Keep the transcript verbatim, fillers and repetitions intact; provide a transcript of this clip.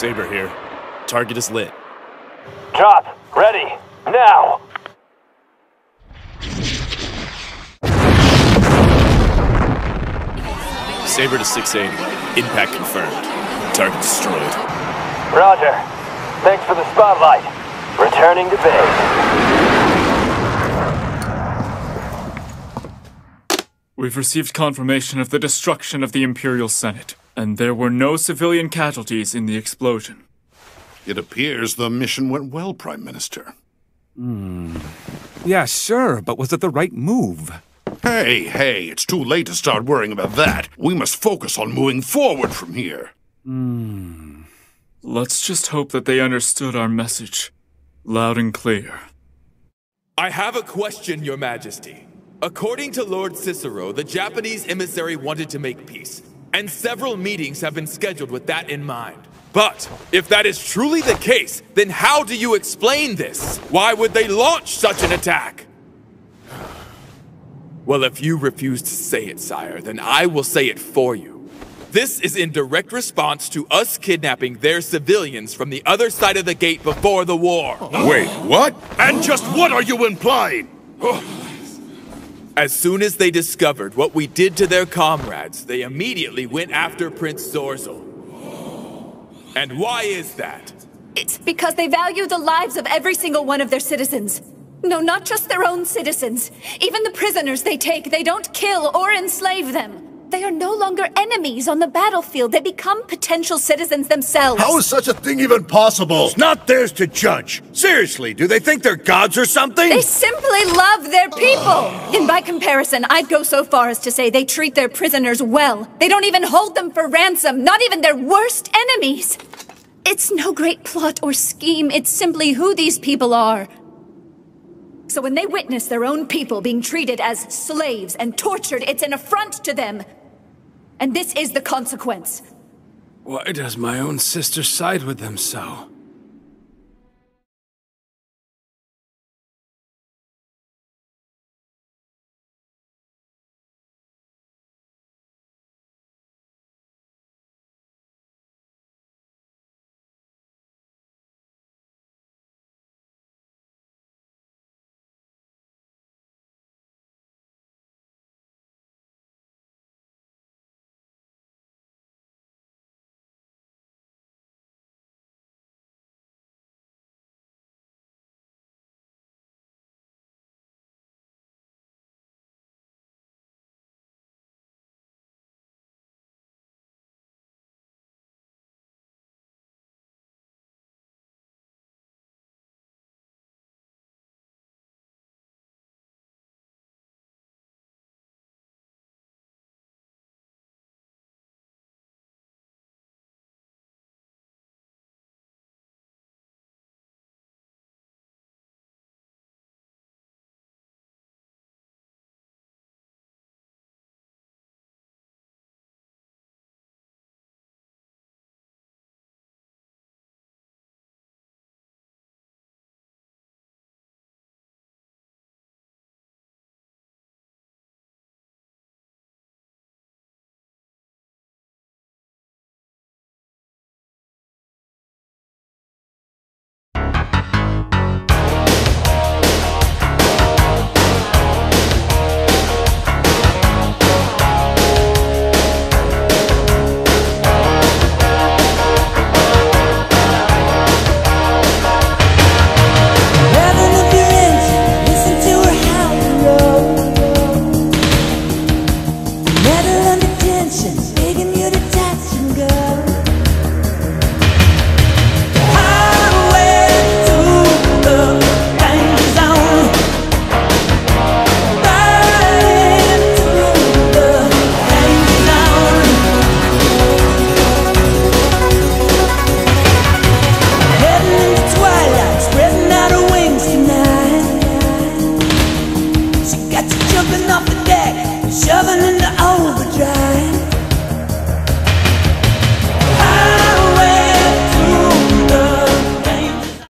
Saber here. Target is lit. Drop. Ready. Now. Saber to six eighty. Impact confirmed. Target destroyed. Roger. Thanks for the spotlight. Returning to base. We've received confirmation of the destruction of the Imperial Senate, and there were no civilian casualties in the explosion. It appears the mission went well, Prime Minister. Hmm. Yeah, sure, but was it the right move? Hey, hey, it's too late to start worrying about that. We must focus on moving forward from here. Hmm. Let's just hope that they understood our message. Loud and clear. I have a question, Your Majesty. According to Lord Cicero, the Japanese emissary wanted to make peace, and several meetings have been scheduled with that in mind. But if that is truly the case, then how do you explain this? Why would they launch such an attack? Well, if you refuse to say it, sire, then I will say it for you. This is in direct response to us kidnapping their civilians from the other side of the gate before the war. Wait, what? And just what are you implying? As soon as they discovered what we did to their comrades, they immediately went after Prince Zorzel. And why is that? It's because they value the lives of every single one of their citizens. No, not just their own citizens. Even the prisoners they take, they don't kill or enslave them. They are no longer enemies on the battlefield. They become potential citizens themselves. How is such a thing even possible? It's not theirs to judge. Seriously, do they think they're gods or something? They simply love their people. And by comparison, I'd go so far as to say they treat their prisoners well. They don't even hold them for ransom, not even their worst enemies. It's no great plot or scheme. It's simply who these people are. So when they witness their own people being treated as slaves and tortured, it's an affront to them. And this is the consequence. Why does my own sister side with them so?